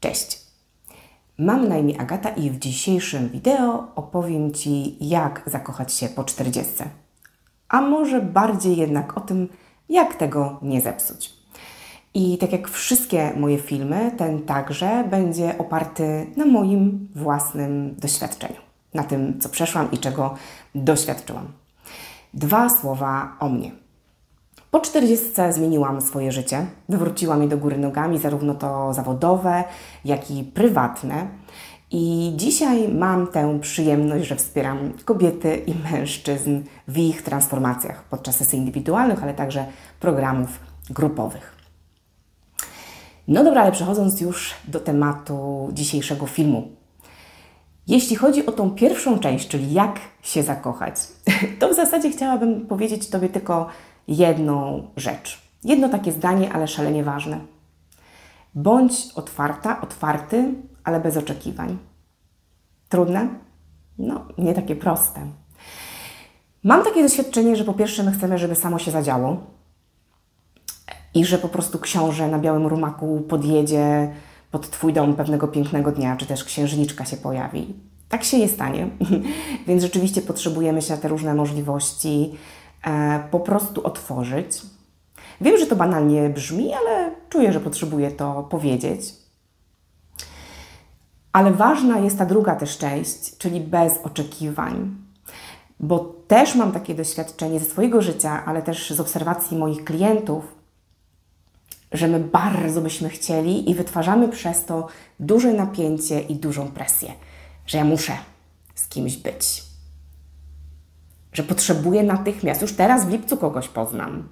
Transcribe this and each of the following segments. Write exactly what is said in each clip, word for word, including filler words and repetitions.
Cześć! Mam na imię Agata i w dzisiejszym wideo opowiem Ci, jak zakochać się po czterdziestce. A może bardziej jednak o tym, jak tego nie zepsuć. I tak jak wszystkie moje filmy, ten także będzie oparty na moim własnym doświadczeniu. Na tym, co przeszłam i czego doświadczyłam. Dwa słowa o mnie. Po czterdziestce zmieniłam swoje życie, wywróciłam je do góry nogami, zarówno to zawodowe, jak i prywatne. I dzisiaj mam tę przyjemność, że wspieram kobiety i mężczyzn w ich transformacjach podczas sesji indywidualnych, ale także programów grupowych. No dobra, ale przechodząc już do tematu dzisiejszego filmu. Jeśli chodzi o tą pierwszą część, czyli jak się zakochać, to w zasadzie chciałabym powiedzieć Tobie tylko jedną rzecz. Jedno takie zdanie, ale szalenie ważne. Bądź otwarta, otwarty, ale bez oczekiwań. Trudne? No, nie takie proste. Mam takie doświadczenie, że po pierwsze my chcemy, żeby samo się zadziało i że po prostu książę na białym rumaku podjedzie pod Twój dom pewnego pięknego dnia, czy też księżniczka się pojawi. Tak się nie stanie, więc rzeczywiście potrzebujemy się na te różne możliwości e, po prostu otworzyć. Wiem, że to banalnie brzmi, ale czuję, że potrzebuję to powiedzieć. Ale ważna jest ta druga też część, czyli bez oczekiwań. Bo też mam takie doświadczenie ze swojego życia, ale też z obserwacji moich klientów, że my bardzo byśmy chcieli i wytwarzamy przez to duże napięcie i dużą presję, że ja muszę z kimś być, że potrzebuję natychmiast, już teraz w lipcu kogoś poznam.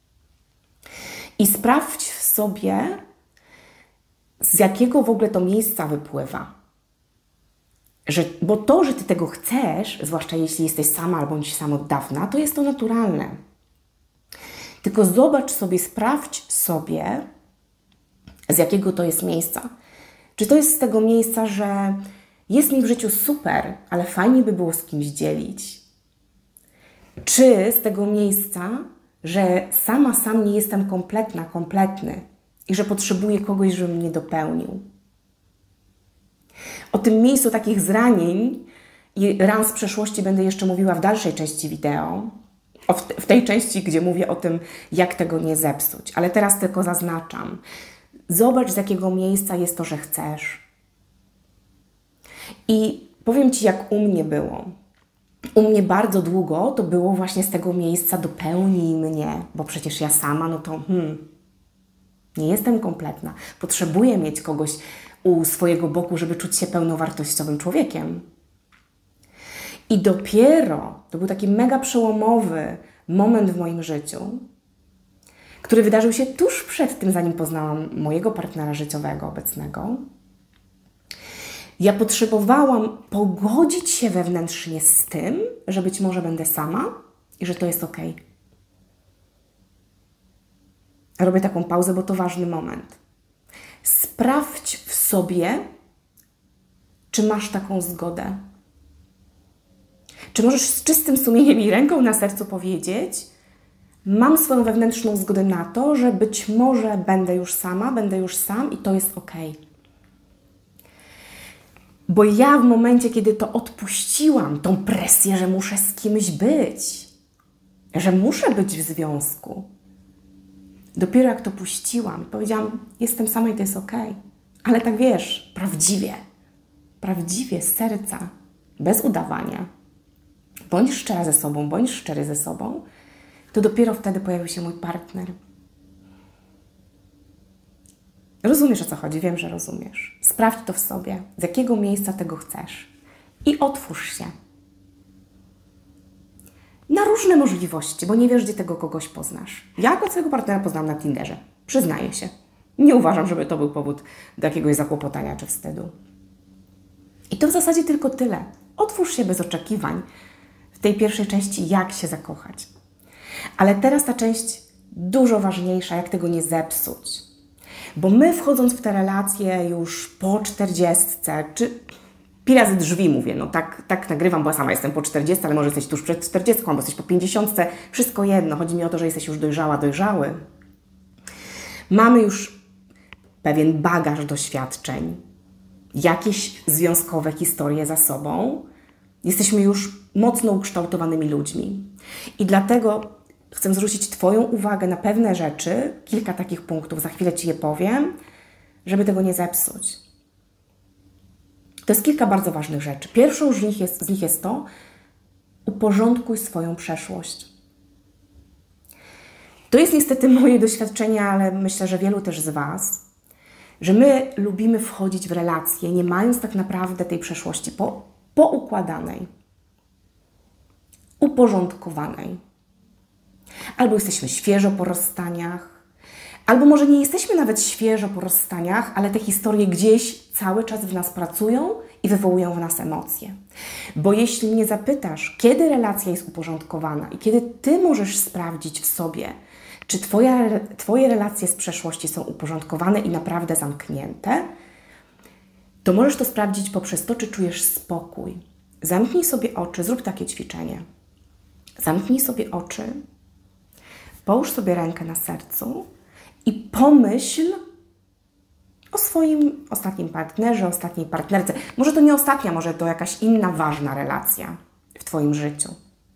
I sprawdź w sobie, z jakiego w ogóle to miejsca wypływa. Że, bo to, że Ty tego chcesz, zwłaszcza jeśli jesteś sama albo bądź sam od dawna, to jest to naturalne. Tylko zobacz sobie, sprawdź sobie, z jakiego to jest miejsca. Czy to jest z tego miejsca, że jest mi w życiu super, ale fajnie by było z kimś dzielić? Czy z tego miejsca, że sama sam nie jestem kompletna, kompletny i że potrzebuję kogoś, żeby mnie dopełnił? O tym miejscu takich zranień i ran z przeszłości będę jeszcze mówiła w dalszej części wideo. O, w tej części, gdzie mówię o tym, jak tego nie zepsuć. Ale teraz tylko zaznaczam. Zobacz, z jakiego miejsca jest to, że chcesz. I powiem Ci, jak u mnie było. U mnie bardzo długo to było właśnie z tego miejsca dopełnij mnie, bo przecież ja sama, no to hmm, nie jestem kompletna. Potrzebuję mieć kogoś u swojego boku, żeby czuć się pełnowartościowym człowiekiem. I dopiero, to był taki mega przełomowy moment w moim życiu, który wydarzył się tuż przed tym, zanim poznałam mojego partnera życiowego obecnego. Ja potrzebowałam pogodzić się wewnętrznie z tym, że być może będę sama i że to jest ok. Robię taką pauzę, bo to ważny moment. Sprawdź w sobie, czy masz taką zgodę. Czy możesz z czystym sumieniem i ręką na sercu powiedzieć, mam swoją wewnętrzną zgodę na to, że być może będę już sama, będę już sam i to jest ok. Bo ja w momencie, kiedy to odpuściłam, tą presję, że muszę z kimś być, że muszę być w związku, dopiero jak to puściłam, powiedziałam, jestem sama i to jest ok. Ale tak wiesz, prawdziwie, prawdziwie z serca, bez udawania, bądź szczera ze sobą, bądź szczery ze sobą, to dopiero wtedy pojawił się mój partner. Rozumiesz, o co chodzi? Wiem, że rozumiesz. Sprawdź to w sobie, z jakiego miejsca tego chcesz i otwórz się na różne możliwości, bo nie wiesz, gdzie tego kogoś poznasz. Ja jako swojego partnera poznałam na Tinderze. Przyznaję się. Nie uważam, żeby to był powód do jakiegoś zakłopotania czy wstydu. I to w zasadzie tylko tyle. Otwórz się bez oczekiwań w tej pierwszej części, jak się zakochać. Ale teraz ta część dużo ważniejsza, jak tego nie zepsuć. Bo my wchodząc w te relacje już po czterdziestce, czy pi razy drzwi mówię, no tak, tak nagrywam, bo ja sama jestem po czterdziestce, ale może jesteś tuż przed czterdziestką, albo jesteś po pięćdziesiątce, wszystko jedno. Chodzi mi o to, że jesteś już dojrzała, dojrzały. Mamy już pewien bagaż doświadczeń, jakieś związkowe historie za sobą. Jesteśmy już mocno ukształtowanymi ludźmi. I dlatego chcę zwrócić Twoją uwagę na pewne rzeczy, kilka takich punktów, za chwilę Ci je powiem, żeby tego nie zepsuć. To jest kilka bardzo ważnych rzeczy. Pierwszą z nich jest, z nich jest to, uporządkuj swoją przeszłość. To jest niestety moje doświadczenie, ale myślę, że wielu też z Was, że my lubimy wchodzić w relacje, nie mając tak naprawdę tej przeszłości po, poukładanej, uporządkowanej. Albo jesteśmy świeżo po rozstaniach, albo może nie jesteśmy nawet świeżo po rozstaniach, ale te historie gdzieś cały czas w nas pracują i wywołują w nas emocje. Bo jeśli mnie zapytasz, kiedy relacja jest uporządkowana i kiedy Ty możesz sprawdzić w sobie, czy twoja, Twoje relacje z przeszłości są uporządkowane i naprawdę zamknięte, to możesz to sprawdzić poprzez to, czy czujesz spokój. Zamknij sobie oczy, zrób takie ćwiczenie. Zamknij sobie oczy, połóż sobie rękę na sercu i pomyśl o swoim ostatnim partnerze, ostatniej partnerce. Może to nie ostatnia, może to jakaś inna ważna relacja w Twoim życiu.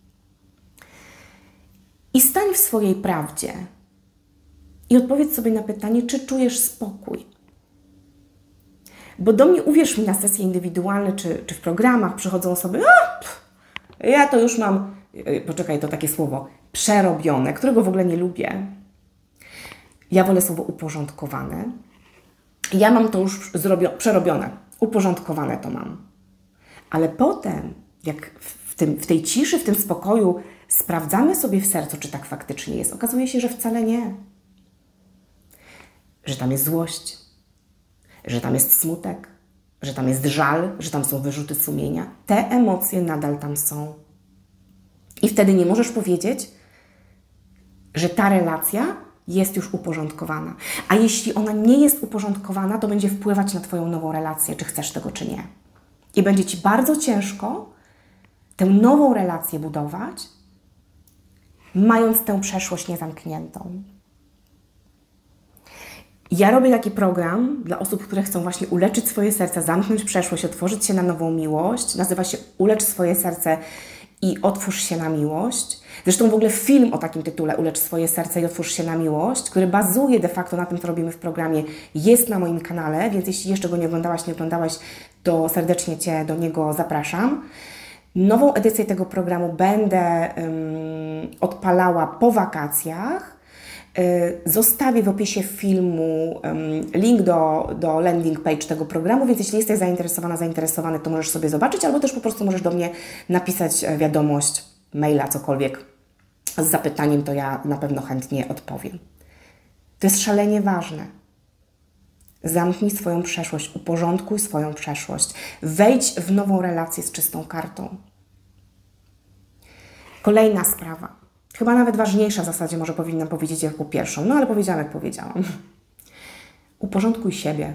I stań w swojej prawdzie i odpowiedz sobie na pytanie, czy czujesz spokój. Bo do mnie, uwierz mi, na sesje indywidualne czy, czy w programach przychodzą osoby, a, pff, ja to już mam, yy, poczekaj, to takie słowo, przerobione, którego w ogóle nie lubię. Ja wolę słowo uporządkowane. Ja mam to już zrobio- przerobione, uporządkowane to mam. Ale potem, jak w, tym, w tej ciszy, w tym spokoju sprawdzamy sobie w sercu, czy tak faktycznie jest, okazuje się, że wcale nie. Że tam jest złość, że tam jest smutek, że tam jest żal, że tam są wyrzuty sumienia. Te emocje nadal tam są. I wtedy nie możesz powiedzieć, że ta relacja jest już uporządkowana. A jeśli ona nie jest uporządkowana, to będzie wpływać na Twoją nową relację, czy chcesz tego, czy nie. I będzie Ci bardzo ciężko tę nową relację budować, mając tę przeszłość niezamkniętą. Ja robię taki program dla osób, które chcą właśnie uleczyć swoje serce, zamknąć przeszłość, otworzyć się na nową miłość. Nazywa się Ulecz swoje serce i otwórz się na miłość. Zresztą w ogóle film o takim tytule Ulecz swoje serce i otwórz się na miłość, który bazuje de facto na tym, co robimy w programie, jest na moim kanale, więc jeśli jeszcze go nie oglądałaś, nie oglądałaś, to serdecznie Cię do niego zapraszam. Nową edycję tego programu będę um, odpalała po wakacjach. Zostawię w opisie filmu link do, do landing page tego programu, więc jeśli jesteś zainteresowana, zainteresowany, to możesz sobie zobaczyć, albo też po prostu możesz do mnie napisać wiadomość, maila, cokolwiek z zapytaniem, to ja na pewno chętnie odpowiem. To jest szalenie ważne. Zamknij swoją przeszłość, uporządkuj swoją przeszłość, wejdź w nową relację z czystą kartą. Kolejna sprawa. Chyba nawet ważniejsza w zasadzie, może powinnam powiedzieć jako pierwszą, no ale powiedziałam, jak powiedziałam. Uporządkuj siebie.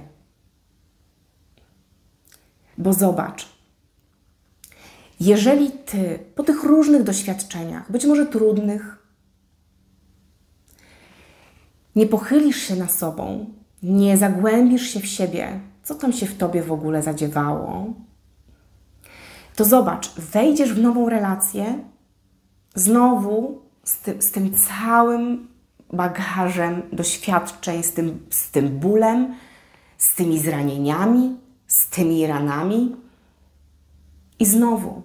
Bo zobacz, jeżeli Ty po tych różnych doświadczeniach, być może trudnych, nie pochylisz się nad sobą, nie zagłębisz się w siebie, co tam się w Tobie w ogóle zadziewało, to zobacz, wejdziesz w nową relację, znowu z, ty, z tym całym bagażem doświadczeń, z tym, z tym bólem, z tymi zranieniami, z tymi ranami. I znowu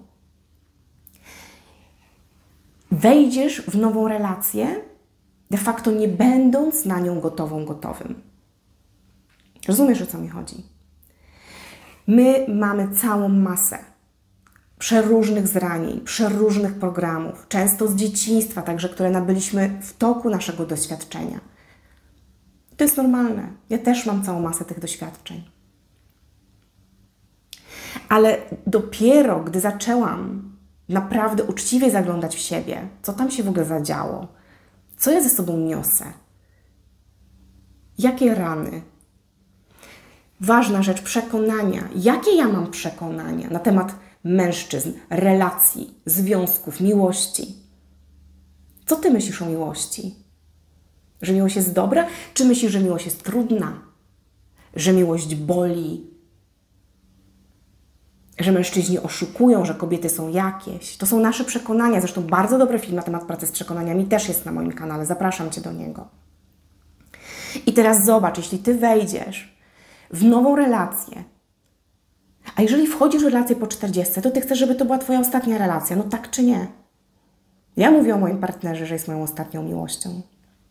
wejdziesz w nową relację, de facto nie będąc na nią gotową, gotowym. Rozumiesz, o co mi chodzi? My mamy całą masę przeróżnych zranień, przeróżnych programów, często z dzieciństwa, także które nabyliśmy w toku naszego doświadczenia. To jest normalne. Ja też mam całą masę tych doświadczeń. Ale dopiero, gdy zaczęłam naprawdę uczciwie zaglądać w siebie, co tam się w ogóle zadziało, co ja ze sobą niosę, jakie rany. Ważna rzecz, przekonania. Jakie ja mam przekonania na temat mężczyzn, relacji, związków, miłości? Co Ty myślisz o miłości? Że miłość jest dobra? Czy myślisz, że miłość jest trudna? że miłość boli, że mężczyźni oszukują, że kobiety są jakieś. To są nasze przekonania. Zresztą bardzo dobry film na temat pracy z przekonaniami też jest na moim kanale. Zapraszam Cię do niego. I teraz zobacz, jeśli Ty wejdziesz w nową relację, a jeżeli wchodzisz w relację po czterdziestce, to Ty chcesz, żeby to była Twoja ostatnia relacja. No tak czy nie? Ja mówię o moim partnerze, że jest moją ostatnią miłością.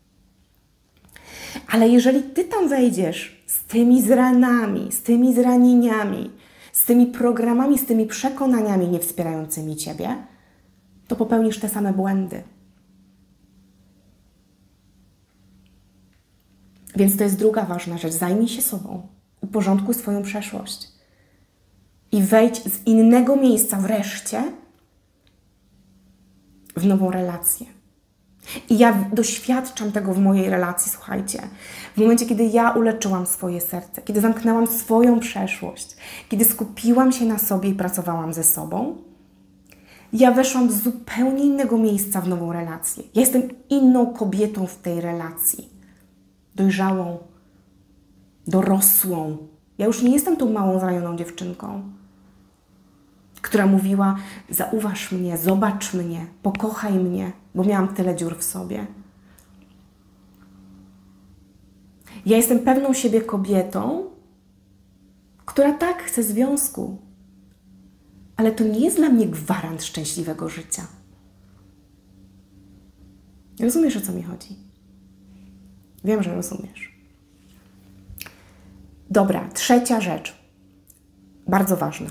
Ale jeżeli Ty tam wejdziesz z tymi zranami, z tymi zranieniami, z tymi programami, z tymi przekonaniami niewspierającymi Ciebie, to popełnisz te same błędy. Więc to jest druga ważna rzecz. Zajmij się sobą. Uporządkuj swoją przeszłość. I wejdź z innego miejsca wreszcie w nową relację. I ja doświadczam tego w mojej relacji, słuchajcie. W momencie, kiedy ja uleczyłam swoje serce, kiedy zamknęłam swoją przeszłość, kiedy skupiłam się na sobie i pracowałam ze sobą, ja weszłam z zupełnie innego miejsca w nową relację. Ja jestem inną kobietą w tej relacji. Dojrzałą, dorosłą. Ja już nie jestem tą małą, zranioną dziewczynką, która mówiła: zauważ mnie, zobacz mnie, pokochaj mnie, bo miałam tyle dziur w sobie. Ja jestem pewną siebie kobietą, która tak chce związku, ale to nie jest dla mnie gwarant szczęśliwego życia. Rozumiesz, o co mi chodzi? Wiem, że rozumiesz. Dobra, trzecia rzecz, bardzo ważna.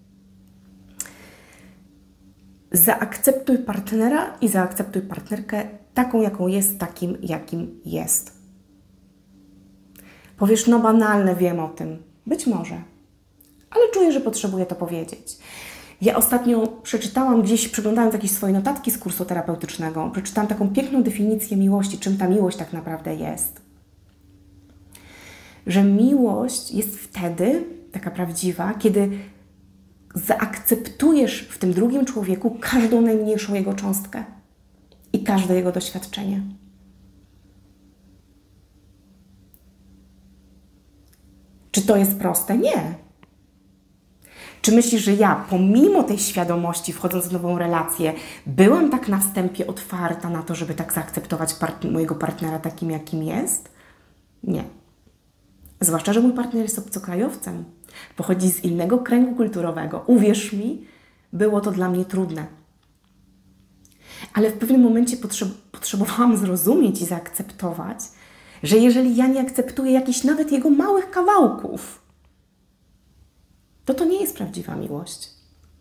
Zaakceptuj partnera i zaakceptuj partnerkę taką, jaką jest, takim, jakim jest. Powiesz: no banalne, wiem o tym. Być może. Ale czuję, że potrzebuję to powiedzieć. Ja ostatnio przeczytałam gdzieś, przeglądając jakieś swoje notatki z kursu terapeutycznego, przeczytałam taką piękną definicję miłości, czym ta miłość tak naprawdę jest. Że miłość jest wtedy taka prawdziwa, kiedy zaakceptujesz w tym drugim człowieku każdą najmniejszą jego cząstkę i każde jego doświadczenie. Czy to jest proste? Nie. Czy myślisz, że ja, pomimo tej świadomości, wchodząc w nową relację, byłam tak na wstępie otwarta na to, żeby tak zaakceptować part mojego partnera takim, jakim jest? Nie. Zwłaszcza, że mój partner jest obcokrajowcem. Pochodzi z innego kręgu kulturowego. Uwierz mi, było to dla mnie trudne. Ale w pewnym momencie potrzeb potrzebowałam zrozumieć i zaakceptować, że jeżeli ja nie akceptuję jakichś nawet jego małych kawałków, to to nie jest prawdziwa miłość.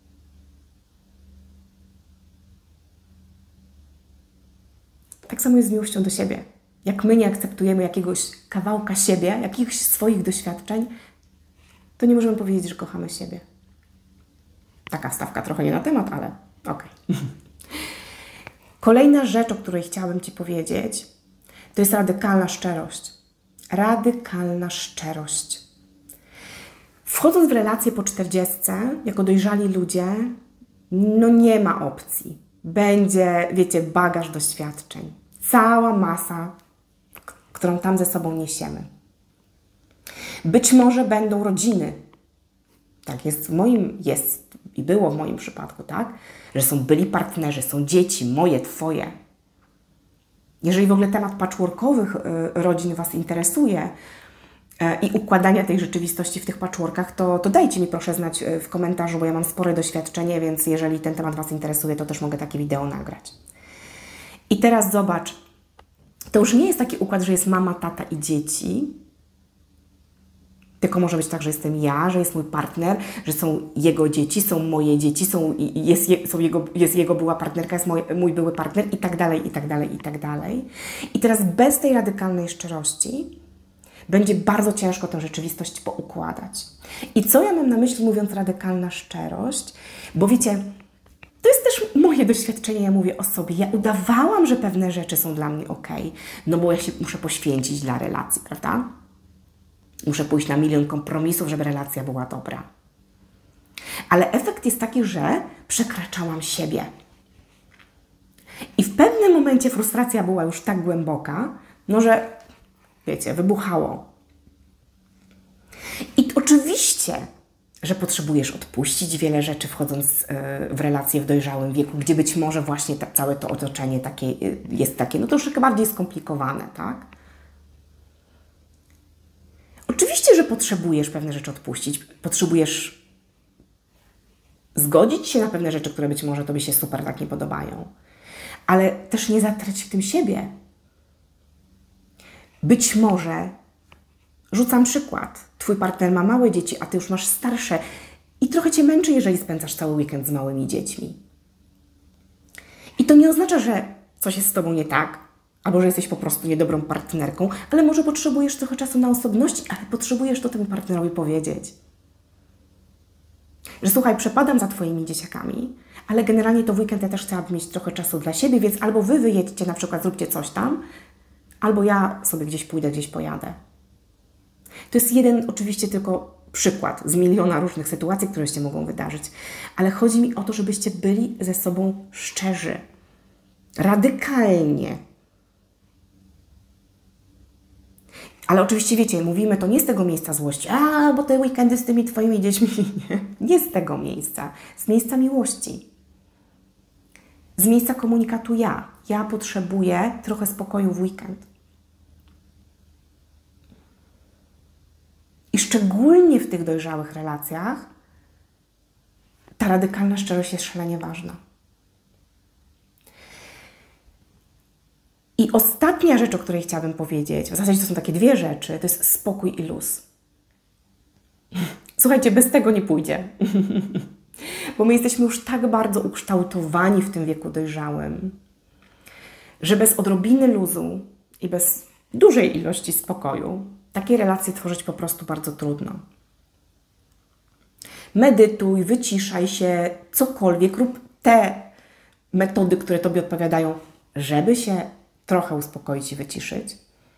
Tak samo jest z miłością do siebie. Jak my nie akceptujemy jakiegoś kawałka siebie, jakichś swoich doświadczeń, to nie możemy powiedzieć, że kochamy siebie. Taka wstawka trochę nie na temat, ale okej. Okay. Kolejna rzecz, o której chciałabym Ci powiedzieć, to jest radykalna szczerość. Radykalna szczerość. Wchodząc w relację po czterdziestce, jako dojrzali ludzie, no nie ma opcji. Będzie, wiecie, bagaż doświadczeń. Cała masa, którą tam ze sobą niesiemy. Być może będą rodziny. Tak jest w moim, jest i było w moim przypadku, tak? Że są byli partnerzy, są dzieci, moje, Twoje. Jeżeli w ogóle temat patchworkowych y, rodzin Was interesuje y, i układania tej rzeczywistości w tych patchworkach, to, to dajcie mi proszę znać y, w komentarzu, bo ja mam spore doświadczenie, więc jeżeli ten temat Was interesuje, to też mogę takie wideo nagrać. I teraz zobacz, to już nie jest taki układ, że jest mama, tata i dzieci, tylko może być tak, że jestem ja, że jest mój partner, że są jego dzieci, są moje dzieci, są, jest, je, są jego, jest jego była partnerka, jest mój, mój były partner i tak dalej, i tak dalej, i tak dalej. I teraz bez tej radykalnej szczerości będzie bardzo ciężko tę rzeczywistość poukładać. I co ja mam na myśli, mówiąc radykalna szczerość? Bo wiecie, to jest też moje doświadczenie, ja mówię o sobie. Ja udawałam, że pewne rzeczy są dla mnie ok, no bo ja się muszę poświęcić dla relacji, prawda? Muszę pójść na milion kompromisów, żeby relacja była dobra. Ale efekt jest taki, że przekraczałam siebie. I w pewnym momencie frustracja była już tak głęboka, no że, wiecie, wybuchało. Oczywiście, że potrzebujesz odpuścić wiele rzeczy, wchodząc w relacje w dojrzałym wieku, gdzie być może właśnie ta, całe to otoczenie takie, jest takie, no troszkę bardziej skomplikowane, tak? Oczywiście, że potrzebujesz pewne rzeczy odpuścić, potrzebujesz zgodzić się na pewne rzeczy, które być może Tobie się super tak nie podobają, ale też nie zatrać w tym siebie. Być może, rzucam przykład, Twój partner ma małe dzieci, a Ty już masz starsze i trochę Cię męczy, jeżeli spędzasz cały weekend z małymi dziećmi. I to nie oznacza, że coś jest z Tobą nie tak, albo że jesteś po prostu niedobrą partnerką, ale może potrzebujesz trochę czasu na osobności, ale potrzebujesz to temu partnerowi powiedzieć. Że słuchaj, przepadam za Twoimi dzieciakami, ale generalnie to w weekend ja też chciałabym mieć trochę czasu dla siebie, więc albo Wy wyjedźcie, na przykład zróbcie coś tam, albo ja sobie gdzieś pójdę, gdzieś pojadę. To jest jeden oczywiście tylko przykład z miliona różnych sytuacji, które się mogą wydarzyć, ale chodzi mi o to, żebyście byli ze sobą szczerzy, radykalnie. Ale oczywiście wiecie, mówimy to nie z tego miejsca złości, a bo te weekendy z tymi Twoimi dziećmi, nie, nie z tego miejsca, z miejsca miłości. Z miejsca komunikatu ja. Ja potrzebuję trochę spokoju w weekend. I szczególnie w tych dojrzałych relacjach ta radykalna szczerość jest szalenie ważna. I ostatnia rzecz, o której chciałabym powiedzieć, w zasadzie to są takie dwie rzeczy, to jest spokój i luz. Słuchajcie, bez tego nie pójdzie. Bo my jesteśmy już tak bardzo ukształtowani w tym wieku dojrzałym, że bez odrobiny luzu i bez dużej ilości spokoju takie relacje tworzyć po prostu bardzo trudno. Medytuj, wyciszaj się, cokolwiek, rób te metody, które Tobie odpowiadają, żeby się trochę uspokoić i wyciszyć.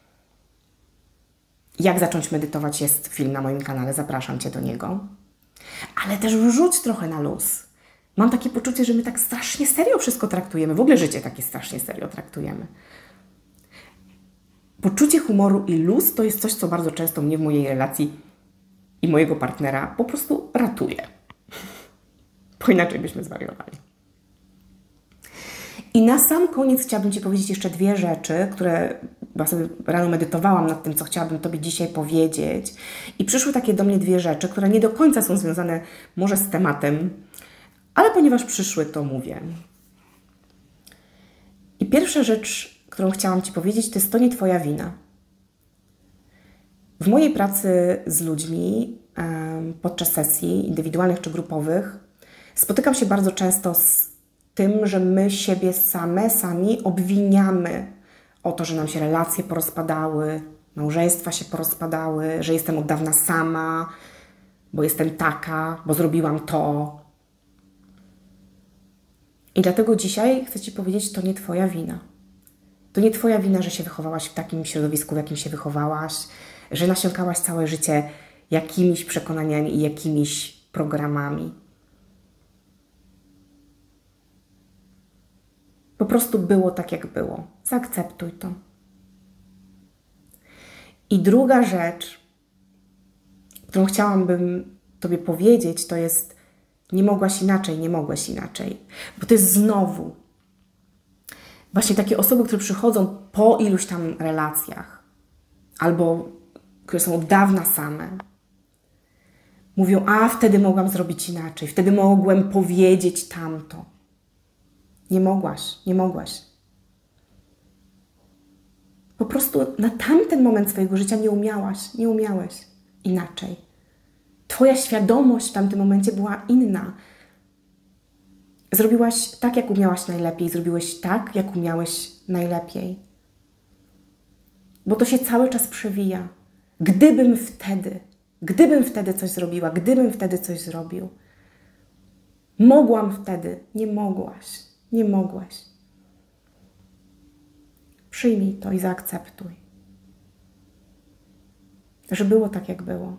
Jak zacząć medytować, jest film na moim kanale, zapraszam Cię do niego. Ale też wrzuć trochę na luz. Mam takie poczucie, że my tak strasznie serio wszystko traktujemy. W ogóle życie takie strasznie serio traktujemy. Poczucie humoru i luz to jest coś, co bardzo często mnie w mojej relacji i mojego partnera po prostu ratuje. Bo inaczej byśmy zwariowali. I na sam koniec chciałabym Ci powiedzieć jeszcze dwie rzeczy, które ja sobie rano medytowałam nad tym, co chciałabym Tobie dzisiaj powiedzieć. I przyszły takie do mnie dwie rzeczy, które nie do końca są związane może z tematem, ale ponieważ przyszły, to mówię. I pierwsza rzecz, którą chciałam Ci powiedzieć, to jest to nie Twoja wina. W mojej pracy z ludźmi podczas sesji indywidualnych czy grupowych spotykam się bardzo często z tym, że my siebie same, sami obwiniamy o to, że nam się relacje porozpadały, małżeństwa się porozpadały, że jestem od dawna sama, bo jestem taka, bo zrobiłam to. I dlatego dzisiaj chcę Ci powiedzieć, to nie Twoja wina. To nie Twoja wina, że się wychowałaś w takim środowisku, w jakim się wychowałaś, że nasiąkałaś całe życie jakimiś przekonaniami i jakimiś programami. Po prostu było tak, jak było. Zaakceptuj to. I druga rzecz, którą chciałabym Tobie powiedzieć, to jest nie mogłaś inaczej, nie mogłeś inaczej. Bo to jest znowu właśnie takie osoby, które przychodzą po iluś tam relacjach albo które są od dawna same. Mówią, a wtedy mogłam zrobić inaczej, wtedy mogłem powiedzieć tamto. Nie mogłaś, nie mogłaś. Po prostu na tamten moment swojego życia nie umiałaś, nie umiałeś inaczej. Twoja świadomość w tamtym momencie była inna. Zrobiłaś tak, jak umiałaś najlepiej, zrobiłeś tak, jak umiałeś najlepiej. Bo to się cały czas przewija. Gdybym wtedy, gdybym wtedy coś zrobiła, gdybym wtedy coś zrobił. Mogłam wtedy, nie mogłaś. Nie mogłaś. Przyjmij to i zaakceptuj. Że było tak, jak było.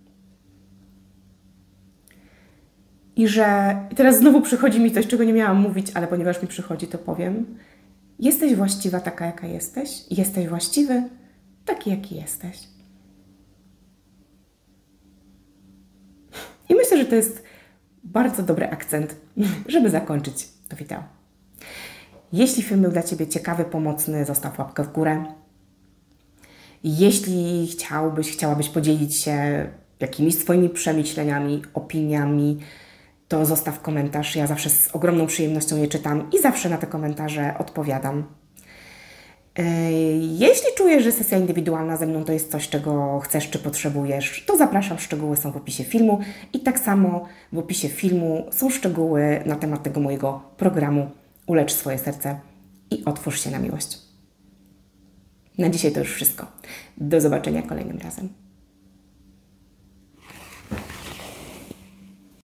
I że i teraz znowu przychodzi mi coś, czego nie miałam mówić, ale ponieważ mi przychodzi, to powiem. Jesteś właściwa taka, jaka jesteś. Jesteś właściwy taki, jaki jesteś. myślę, że to jest bardzo dobry akcent, żeby zakończyć to wideo. Jeśli film był dla Ciebie ciekawy, pomocny, zostaw łapkę w górę. Jeśli chciałbyś, chciałabyś podzielić się jakimiś swoimi przemyśleniami, opiniami, to zostaw komentarz. Ja zawsze z ogromną przyjemnością je czytam i zawsze na te komentarze odpowiadam. Jeśli czujesz, że sesja indywidualna ze mną to jest coś, czego chcesz czy potrzebujesz, to zapraszam, szczegóły są w opisie filmu i tak samo w opisie filmu są szczegóły na temat tego mojego programu Ulecz swoje serce i otwórz się na miłość. Na dzisiaj to już wszystko. Do zobaczenia kolejnym razem.